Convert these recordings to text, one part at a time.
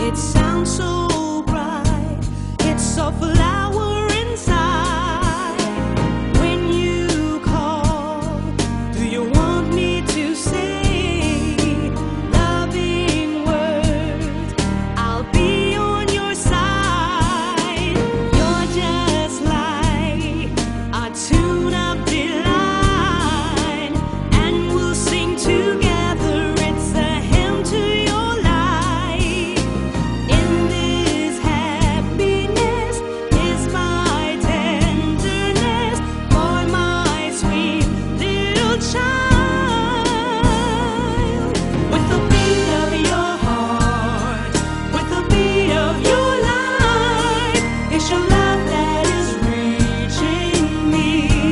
It sounds so bright, it's a flower inside. When you call, do you want me to say loving words? I'll be on your side. You're just like a tune of delight, and we'll sing together. It's a hymn to your life. In this happiness is my tenderness for my sweet little child. With the beat of your heart, with the beat of your life, it's your love that is reaching me.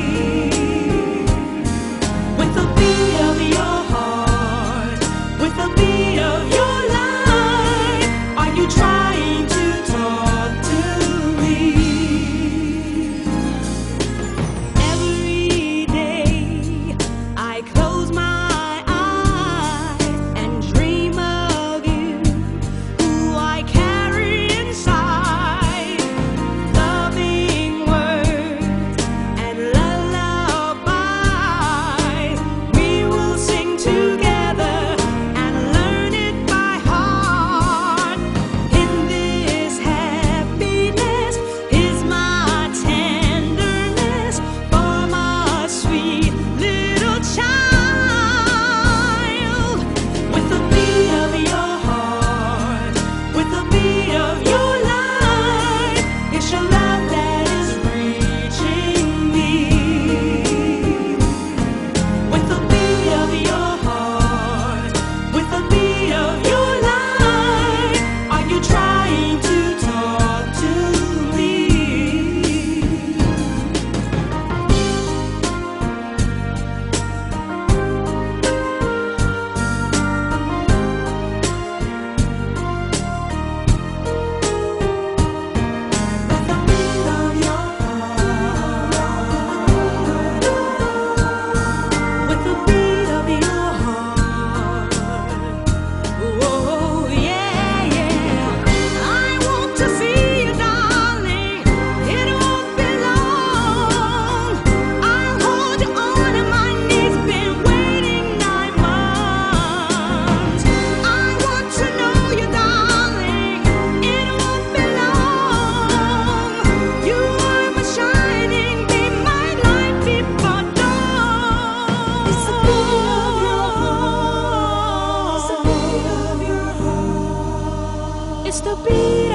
With the beat of your heart, with the beat of your life, are you trying to talk to me? Every day I close my eyes and dream of you, who I carry inside. Loving words and lullabies, we will sing together and learn it by heart. In this happiness is my tenderness for my sweet little child. With the beat of your heart, with the beat of your life, it's your love that is reaching me. With the beat of your heart, with the beat of your life, are you trying to talk to me? With the beat of your heart, with the beat of your heart. Oh, yeah, yeah. I want to see you, darling. It won't be long. I'll hold you on in my knees. Been waiting 9 months. I want to know you, darling. It won't be long. You are my shining beam, my light before dawn. It's the beat of your heart. It's the beat of your heart. It's the beat